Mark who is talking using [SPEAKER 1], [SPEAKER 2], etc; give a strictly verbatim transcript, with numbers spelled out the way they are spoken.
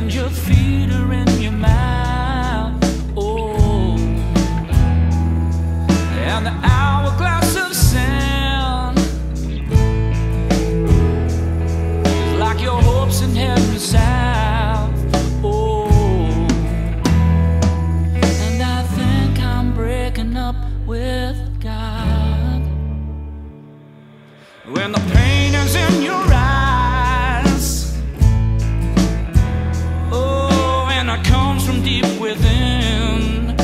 [SPEAKER 1] and your feet are in your mouth. Oh, and the hourglass of sand is like your hopes in heaven south. Oh, and I think I'm breaking up with God when the pain is in your eyes. Oh, and it comes from deep within.